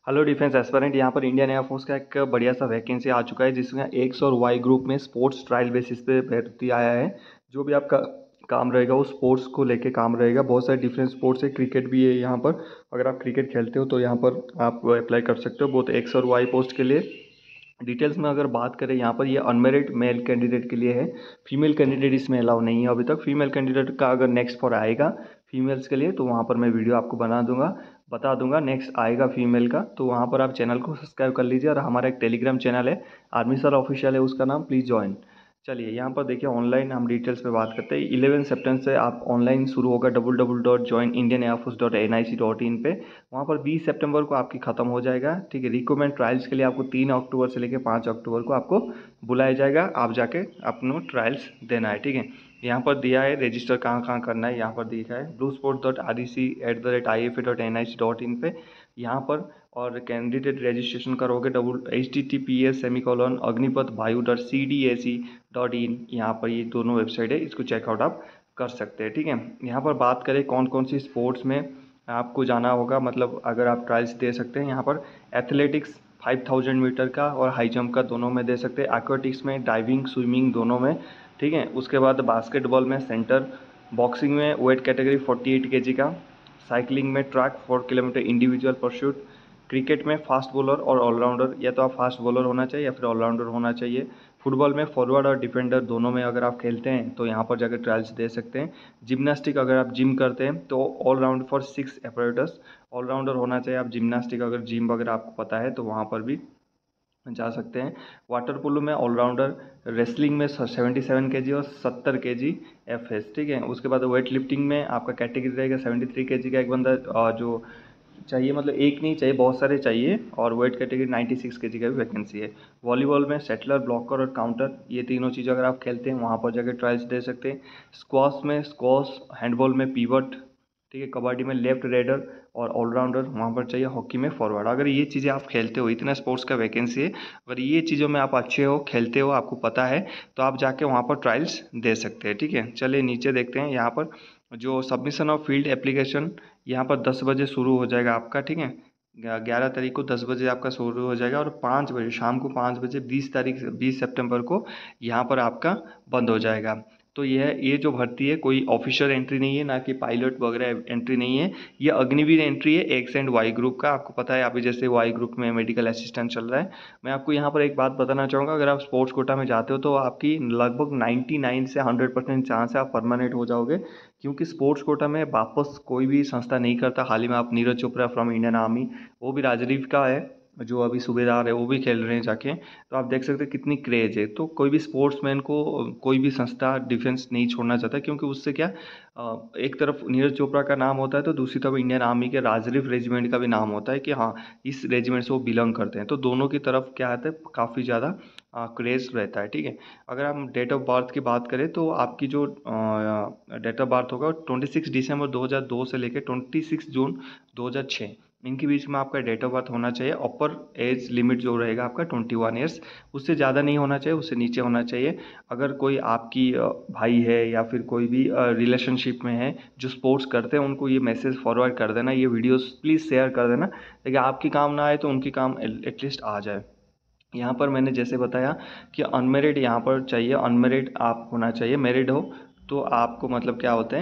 Hello defence aspirant. यहाँ पर Indian air force का एक बढ़िया सा वैकेंसी आ चुका है जिसमें एक्स और वाई ग्रुप में स्पोर्ट्स ट्रायल बेसिस पे भर्ती आया है। जो भी आपका काम रहेगा वो स्पोर्ट्स को लेके काम रहेगा। बहुत सारे डिफरेंट स्पोर्ट्स है, क्रिकेट भी है यहाँ पर। अगर आप क्रिकेट खेलते हो तो यहाँ पर आप अप्लाई कर सकते हो बहुत एक्स और वाई पोस्ट के लिए। डिटेल्स में अगर बात करें यहाँ पर ये अनमेरिड मेल कैंडिडेट के लिए है। फीमेल कैंडिडेट इसमें अलाउ नहीं है अभी तक। फीमेल कैंडिडेट का अगर नेक्स्ट फॉर आएगा फीमेल्स के लिए तो वहाँ पर मैं वीडियो आपको बता दूंगा। नेक्स्ट आएगा फीमेल का तो वहाँ पर आप चैनल को सब्सक्राइब कर लीजिए। और हमारा एक टेलीग्राम चैनल है, आर्मी सर ऑफिशियल है, उसका नाम प्लीज़ ज्वाइन। चलिए यहाँ पर देखिए ऑनलाइन हम डिटेल्स पे बात करते हैं। 11 सितंबर से आप ऑनलाइन शुरू होगा www.joinindianairforce.nic.in पे। वहाँ पर 20 सितंबर को आपकी ख़त्म हो जाएगा। ठीक है, रिक्रूटमेंट ट्रायल्स के लिए आपको 3 अक्टूबर से लेकर 5 अक्टूबर को आपको बुलाया जाएगा। आप जाके अपना ट्रायल्स देना है। ठीक है, यहाँ पर दिया है रजिस्टर कहाँ कहाँ करना है। यहाँ पर दिखा है bluesport.rdc@ifa.nic.in पे यहाँ पर। और कैंडिडेट रजिस्ट्रेशन करोगे https://अग्निपथ-vayu.cdac.in। यहाँ पर ये दोनों वेबसाइट है, इसको चेकआउट आप कर सकते हैं। ठीक है, यहाँ पर बात करें कौन कौन सी स्पोर्ट्स में आपको जाना होगा, मतलब अगर आप ट्रायल्स दे सकते हैं। यहाँ पर एथलेटिक्स 5000 मीटर का और हाई जंप का दोनों में दे सकते हैं। एक्वेटिक्स में डाइविंग स्विमिंग दोनों में। ठीक है, उसके बाद बास्केटबॉल में सेंटर, बॉक्सिंग में वेट कैटेगरी 48 केजी का, साइकिलिंग में track 4 kilometre individual pursuit, cricket में फास्ट बॉलर और ऑलराउंडर, या तो आप फास्ट बॉलर होना चाहिए या फिर ऑलराउंडर होना चाहिए। फुटबॉल में फॉरवर्ड और डिफेंडर दोनों में अगर आप खेलते हैं तो यहाँ पर जाकर ट्रायल्स दे सकते हैं। जिम्नास्टिक अगर आप जिम करते हैं तो ऑलराउंड फॉर 6 एपरेटस, ऑलराउंडर होना चाहिए आप जिम्नास्टिक अगर जिम वगैरह आपको पता है तो वहाँ पर भी जा सकते हैं। वाटर पोलो में ऑलराउंडर, रेसलिंग में 77 केजी और 70 केजी एफएस। ठीक है, उसके बाद वेट लिफ्टिंग में आपका कैटेगरी रहेगा 73 केजी का एक बंदा जो चाहिए, मतलब एक नहीं चाहिए बहुत सारे चाहिए। और वेट कैटेगरी 96 केजी का भी वैकेंसी है। वॉलीबॉल में सेटलर, ब्लॉकर और काउंटर, ये तीनों चीज़ अगर आप खेलते हैं वहाँ पर जाकर ट्रायल्स दे सकते हैं। स्क्वाश में स्क्वाश, हैंडबॉल में पीवट, ठीक है, कबड्डी में लेफ्ट रेडर और ऑलराउंडर वहाँ पर चाहिए। हॉकी में फॉरवर्ड। अगर ये चीज़ें आप खेलते हो, इतना स्पोर्ट्स का वैकेंसी है, अगर ये चीज़ों में आप अच्छे हो, खेलते हो, आपको पता है तो आप जाके वहाँ पर ट्रायल्स दे सकते हैं। ठीक है, चलिए नीचे देखते हैं। यहाँ पर जो सबमिशन ऑफ फील्ड एप्लीकेशन यहाँ पर 10 बजे शुरू हो जाएगा आपका। ठीक है, 11 तारीख को 10 बजे आपका शुरू हो जाएगा और 5 बजे शाम को 5 बजे 20 सितंबर को यहाँ पर आपका बंद हो जाएगा। तो ये जो भर्ती है कोई ऑफिशियल एंट्री नहीं है, ना कि पायलट वगैरह एंट्री नहीं है। ये अग्निवीर एंट्री है एक्स एंड वाई ग्रुप का। आपको पता है अभी जैसे वाई ग्रुप में मेडिकल असिस्टेंट चल रहा है। मैं आपको यहाँ पर एक बात बताना चाहूँगा, अगर आप स्पोर्ट्स कोटा में जाते हो तो आपकी लगभग 99 से 100% चांस है आप परमानेंट हो जाओगे। क्योंकि स्पोर्ट्स कोटा में वापस कोई भी संस्था नहीं करता। हाल ही में आप Neeraj Chopra from Indian army, वो भी राजरीव का है, जो अभी सूबेदार है, वो भी खेल रहे हैं जाके। तो आप देख सकते हैं कितनी क्रेज है। तो कोई भी स्पोर्ट्समैन को कोई भी संस्था डिफेंस नहीं छोड़ना चाहता, क्योंकि उससे क्या एक तरफ नीरज चोपड़ा का नाम होता है तो दूसरी तरफ इंडियन आर्मी के राजरीव रेजिमेंट का भी नाम होता है कि हाँ इस रेजिमेंट से वो बिलोंग करते हैं। तो दोनों की तरफ क्या आता है, काफ़ी ज़्यादा क्रेज रहता है। ठीक है, अगर हम डेट ऑफ बर्थ की बात करें तो आपकी जो डेट ऑफ बर्थ होगा 26 दिसंबर 2002 से लेकर 26 जून 2006, इनके बीच में आपका डेट ऑफ बर्थ होना चाहिए। अपर एज लिमिट जो रहेगा आपका 21 ईयर्स, उससे ज़्यादा नहीं होना चाहिए, उससे नीचे होना चाहिए। अगर कोई आपकी भाई है या फिर कोई भी रिलेशनशिप में है जो स्पोर्ट्स करते हैं, उनको ये मैसेज फॉरवर्ड कर देना, ये वीडियोस प्लीज़ शेयर कर देना, ताकि आपकी काम ना आए तो उनकी काम एटलीस्ट आ जाए। यहाँ पर मैंने जैसे बताया कि अनमेरिड यहाँ पर चाहिए, अनमेरिड आप होना चाहिए। मेरिड हो तो आपको मतलब क्या होते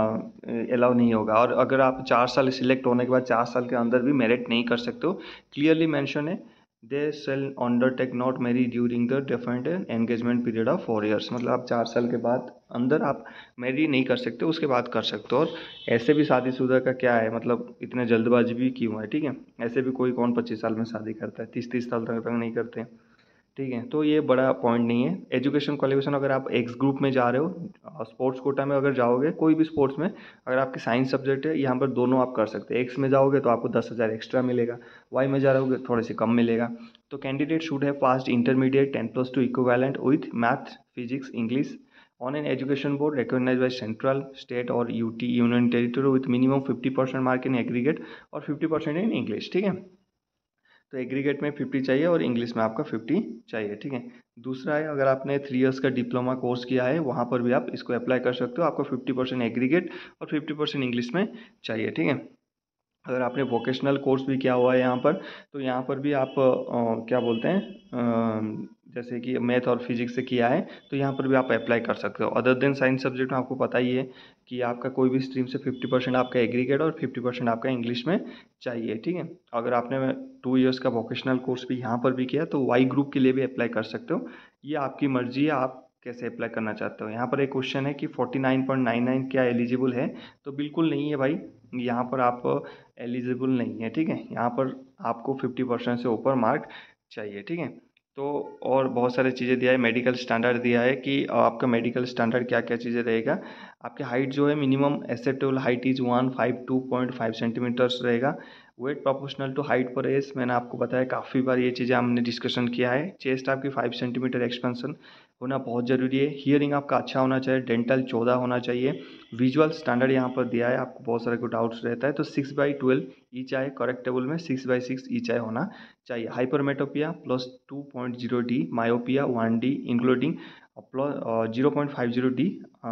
हैं अलाउ नहीं होगा। और अगर आप 4 साल सिलेक्ट होने के बाद 4 साल के अंदर भी मेरिट नहीं कर सकते हो। क्लियरली मेंशन है, they shall undertake not marry during the different engagement period of 4 years. मतलब आप 4 साल के बाद अंदर आप मैरी नहीं कर सकते, उसके बाद कर सकते हो। और ऐसे भी शादीशुदा का क्या है, मतलब इतने जल्दबाजी भी क्यों है। ठीक है, ऐसे भी कोई कौन 25 साल में शादी करता है, 30 साल तक नहीं करते। ठीक है, तो ये बड़ा पॉइंट नहीं है। एजुकेशन क्वालिफिकेशन, अगर आप एक्स ग्रुप में जा रहे हो स्पोर्ट्स कोटा में अगर जाओगे कोई भी स्पोर्ट्स में, अगर आपकी साइंस सब्जेक्ट है, यहाँ पर दोनों आप कर सकते हैं। एक्स में जाओगे तो आपको 10,000 एक्स्ट्रा मिलेगा, वाई में जा रहे होगे थोड़े से कम मिलेगा। तो candidate should have passed intermediate 10+2 equivalent with maths physics English on an education board recognised by central state और UT union territory with minimum 50% mark in aggregate और 50% इन इंग्लिश। ठीक है, तो एग्रीगेट में 50 चाहिए और इंग्लिश में आपका 50 चाहिए। ठीक है, दूसरा है अगर आपने 3 इयर्स का डिप्लोमा कोर्स किया है वहाँ पर भी आप इसको अप्लाई कर सकते हो। आपको 50% एग्रीगेट और 50% इंग्लिश में चाहिए। ठीक है, अगर आपने वोकेशनल कोर्स भी किया हुआ है यहाँ पर, तो यहाँ पर भी आप क्या बोलते हैं, जैसे कि मैथ और फिजिक्स से किया है तो यहाँ पर भी आप अप्लाई कर सकते हो। अदर देन साइंस सब्जेक्ट में आपको पता ही है कि आपका कोई भी स्ट्रीम से 50% आपका एग्रीगेट और 50% आपका इंग्लिश में चाहिए, ठीक है। अगर आपने 2 इयर्स का वोकेशनल कोर्स भी यहाँ पर भी किया तो वाई ग्रुप के लिए भी अप्लाई कर सकते हो। ये आपकी मर्जी है, आप कैसे अप्लाई करना चाहते हो। यहाँ पर एक क्वेश्चन है कि 49.99 क्या एलिजिबल है, तो बिल्कुल नहीं है भाई, यहाँ पर आप एलिजिबल नहीं है, ठीक है। यहाँ पर आपको 50% से ऊपर मार्क चाहिए, ठीक है। तो और बहुत सारी चीज़ें दिया है, मेडिकल स्टैंडर्ड दिया है कि आपका मेडिकल स्टैंडर्ड क्या क्या चीज़ें रहेगा। आपकी हाइट जो है minimum acceptable height is 152.5 centimetres रहेगा। वेट प्रोपोर्शनल टू हाइट पर एज, मैंने आपको बताया काफ़ी बार ये चीज़ें हमने डिस्कशन किया है। चेस्ट आपकी 5 सेंटीमीटर एक्सपेंशन होना बहुत ज़रूरी है। हियरिंग आपका अच्छा होना चाहिए। डेंटल 14 होना चाहिए। विजुअल स्टैंडर्ड यहाँ पर दिया है, आपको बहुत सारे को डाउट्स रहता है तो 6/12 ईच आई, करेक्टेबल में 6/6 ईच आई होना चाहिए। हाइपरमेटोपिया +2.0D, myopia 1D including 0.50D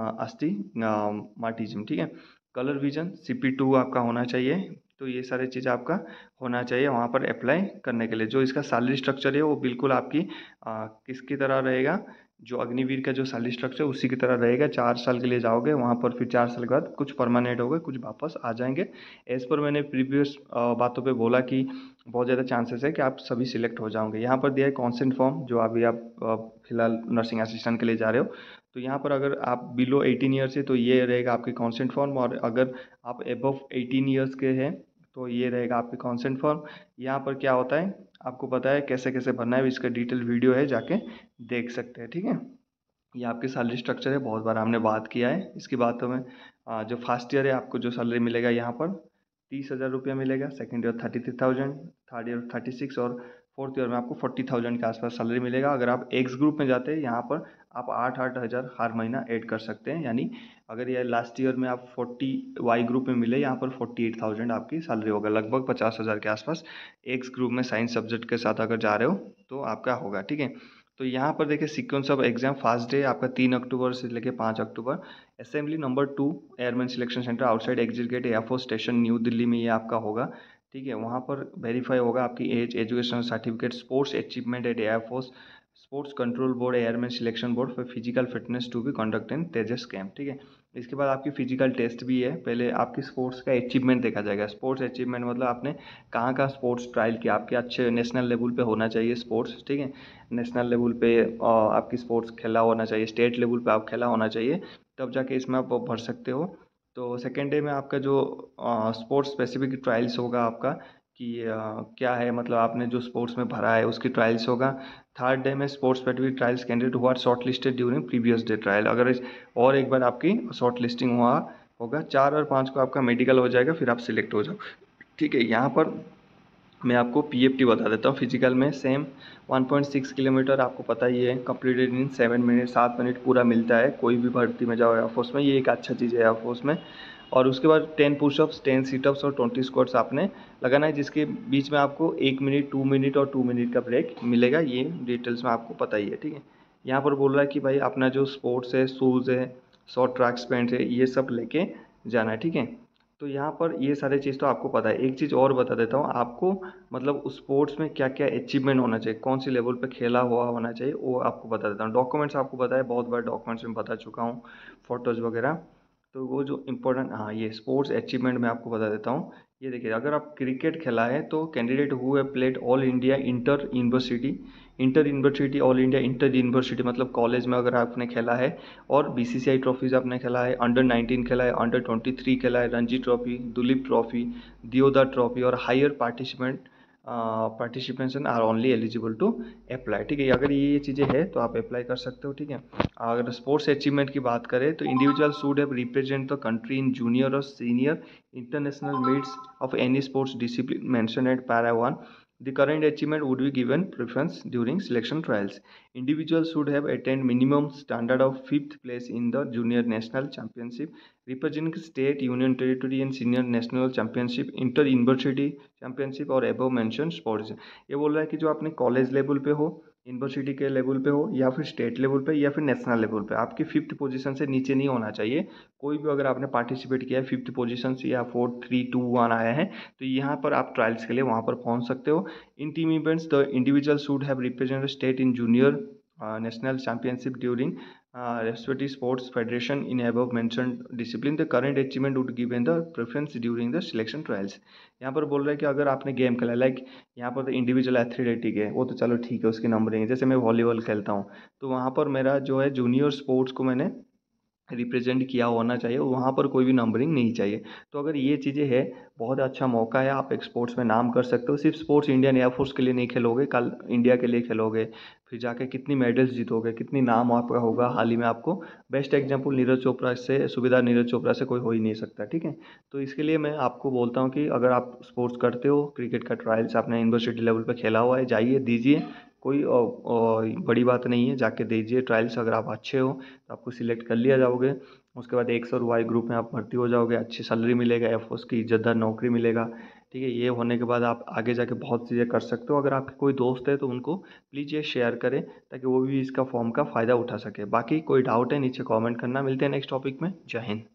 अस्टिग्माटिज्म, ठीक है। कलर विजन CP2 आपका होना चाहिए। तो ये सारी चीज़ आपका होना चाहिए वहाँ पर अप्लाई करने के लिए। जो इसका सैलरी स्ट्रक्चर है वो बिल्कुल आपकी किसकी तरह रहेगा, जो अग्निवीर का जो सैलरी स्ट्रक्चर उसी की तरह रहेगा। 4 साल के लिए जाओगे वहाँ पर, फिर 4 साल के बाद कुछ परमानेंट होगा, कुछ वापस आ जाएंगे। एज़ पर मैंने प्रीवियस बातों पे बोला कि बहुत ज़्यादा चांसेस है कि आप सभी सिलेक्ट हो जाओगे। यहाँ पर दिया है कॉन्सेंट फॉर्म, जो अभी आप फिलहाल नर्सिंग असिस्टेंट के लिए जा रहे हो, तो यहाँ पर अगर आप बिलो 18 ईयर्स है तो ये रहेगा आपकी कॉन्सेंट फॉर्म, और अगर आप एबव 18 ईयर्स के हैं तो ये रहेगा आपकी कॉन्सेंट फॉर्म। यहाँ पर क्या होता है आपको पता है कैसे कैसे भरना है, इसका डिटेल वीडियो है, जाके देख सकते हैं, ठीक है। ये आपकी सैलरी स्ट्रक्चर है, बहुत बार हमने बात किया है इसकी बातों में। जो फर्स्ट ईयर है आपको जो सैलरी मिलेगा यहाँ पर 30,000 रुपया मिलेगा। सेकेंड ईयर 33,000, थर्ड ईयर 36, और फोर्थ ईयर में आपको 40,000 के आसपास सैलरी मिलेगा। अगर आप एक्स ग्रुप में जाते हैं यहाँ पर आप 8-8 हज़ार हर महीना ऐड कर सकते हैं। यानी अगर ये लास्ट ईयर में आप 40 वाई ग्रुप में मिले, यहाँ पर 48,000 आपकी सैलरी होगा, लगभग 50,000 के आसपास। एक्स ग्रुप में साइंस सब्जेक्ट के साथ अगर जा रहे हो तो आपका होगा, ठीक है। तो यहाँ पर देखिए sequence of exam, first day आपका 3 अक्टूबर से लेकर 5 October. Assembly number 2 airman selection centre outside exit gate air force station new Delhi में ये आपका होगा, ठीक है। वहाँ पर वेरीफाई होगा आपकी age, education certificate, sports achievement at air force, sports control board, airman selection board for physical fitness to be conduct in Tejas camp, ठीक है। इसके बाद आपकी फिजिकल टेस्ट भी है। पहले आपकी स्पोर्ट्स का अचीवमेंट देखा जाएगा। स्पोर्ट्स अचीवमेंट मतलब आपने कहाँ कहाँ स्पोर्ट्स ट्रायल किया, आपके अच्छे नेशनल लेवल पे होना चाहिए स्पोर्ट्स, ठीक है। नेशनल लेवल पे आपकी स्पोर्ट्स खेला होना चाहिए, स्टेट लेवल पे आप खेला होना चाहिए, तब जाके इसमें आप भर सकते हो। तो सेकेंड डे में आपका जो स्पोर्ट्स स्पेसिफिक ट्रायल्स होगा आपका, कि क्या है मतलब आपने जो स्पोर्ट्स में भरा है उसकी ट्रायल्स होगा। थर्ड डे में स्पोर्ट्स स्पेसिफिक ट्रायल्स कैंडिडेट हुआ short listed during previous day trial, अगर और एक बार आपकी शॉर्ट लिस्टिंग हुआ होगा। 4 और 5 को आपका मेडिकल हो जाएगा, फिर आप सिलेक्ट हो जाओ, ठीक है। यहाँ पर मैं आपको PFT बता देता हूँ। फिजिकल में सेम 1.6 किलोमीटर आपको पता ही है, कंप्लीटेड इन 7 मिनट, 7 मिनट पूरा मिलता है। कोई भी भर्ती में जाओ एयरफोर्स में, ये एक अच्छा चीज़ है एयरफोर्स में। और उसके बाद 10 पुशअप्स, 10 सीटअप्स और 20 स्क्वाट्स आपने लगाना है, जिसके बीच में आपको 1 मिनट, 2 मिनट और 2 मिनट का ब्रेक मिलेगा। ये डिटेल्स में आपको पता ही है, ठीक है। यहाँ पर बोल रहा है कि भाई अपना जो स्पोर्ट्स है, शूज़ है, शॉर्ट ट्रैक्स पैंट है, ये सब लेके जाना है, ठीक है। तो यहाँ पर ये सारी चीज़ तो आपको पता है। एक चीज़ और बता देता हूँ आपको, मतलब उस स्पोर्ट्स में क्या क्या अचीवमेंट होना चाहिए, कौन सी लेवल पे खेला हुआ होना चाहिए, वो आपको बता देता हूँ। डॉक्यूमेंट्स आपको पता है, बहुत बार डॉक्यूमेंट्स में बता चुका हूँ, फ़ोटोज़ वगैरह। तो वो जो इम्पोर्टेंट, हाँ, ये स्पोर्ट्स अचीवमेंट मैं आपको बता देता हूँ। ये देखिए, अगर आप क्रिकेट खेला है तो candidate who have played all India inter university all India inter university मतलब कॉलेज में अगर आपने खेला है, और BCCI ट्रॉफीज़ आपने खेला है, अंडर 19 खेला है, अंडर 23 खेला है, Ranji trophy, Duleep trophy, Deodhar trophy और higher participation are only eligible to apply, ठीक है। अगर ये चीज़ें हैं तो आप अप्लाई कर सकते हो, ठीक है। अगर स्पोर्ट्स अचीवमेंट की बात करें तो individual should have represent the country in junior और senior international meets of any sports discipline mention at para 1। The current achievement would be given preference during selection trials. Individuals should have attained minimum standard of 5th place in the junior national championship representing state, union territory and senior national championship, inter university championship और above mention sports. ये बोल रहा है कि जो आपने college level पे हो, यूनिवर्सिटी के लेवल पे हो, या फिर स्टेट लेवल पे, या फिर नेशनल लेवल पे, आपकी 5th पोजीशन से नीचे नहीं होना चाहिए। कोई भी अगर आपने पार्टिसिपेट किया है 5th पोजीशन से या 4 3 2 1 आया है, तो यहाँ पर आप ट्रायल्स के लिए वहाँ पर पहुँच सकते हो। In team events the individual should have represented state in junior national championship during respective sports federation in above mentioned discipline. The current achievement would given the preference during the selection trials. यहाँ पर बोल रहा है कि अगर आपने game खेला, like यहाँ पर तो इंडिविजुअल एथलेटिक है, वो तो चलो ठीक है, उसकी नंबरिंग है। जैसे मैं वॉलीबॉल खेलता हूँ, तो वहाँ पर मेरा जो है जूनियर स्पोर्ट्स को मैंने रिप्रेजेंट किया होना चाहिए, वहाँ पर कोई भी नंबरिंग नहीं चाहिए। तो अगर ये चीज़ें है, बहुत अच्छा मौका है, आप एक स्पोर्ट्स में नाम कर सकते हो। सिर्फ स्पोर्ट्स इंडियन एयरफोर्स के लिए नहीं खेलोगे, कल इंडिया के लिए खेलोगे, फिर जाके कितनी मेडल्स जीतोगे, कितनी नाम आपका होगा। हाल ही में आपको बेस्ट एग्जांपल नीरज चोपड़ा से, सुबेदार नीरज चोपड़ा से कोई हो ही नहीं सकता, ठीक है। तो इसके लिए मैं आपको बोलता हूँ कि अगर आप स्पोर्ट्स करते हो, क्रिकेट का ट्रायल्स आपने यूनिवर्सिटी लेवल पर खेला हुआ है, जाइए दीजिए, कोई बड़ी बात नहीं है, जाके दीजिए ट्रायल्स। अगर आप अच्छे हो तो आपको सिलेक्ट कर लिया जाओगे। उसके बाद 100 वाई ग्रुप में आप भर्ती हो जाओगे, अच्छी सैलरी मिलेगा, एयरफोर्स की इज्जतदार नौकरी मिलेगा, ठीक है। ये होने के बाद आप आगे जाके बहुत चीज़ें कर सकते हो। अगर आपके कोई दोस्त है तो उनको प्लीज़ ये शेयर करें, ताकि वो भी इसका फॉर्म का फ़ायदा उठा सके। बाकी कोई डाउट है नीचे कमेंट करना। मिलते हैं नेक्स्ट टॉपिक में। जय हिंद।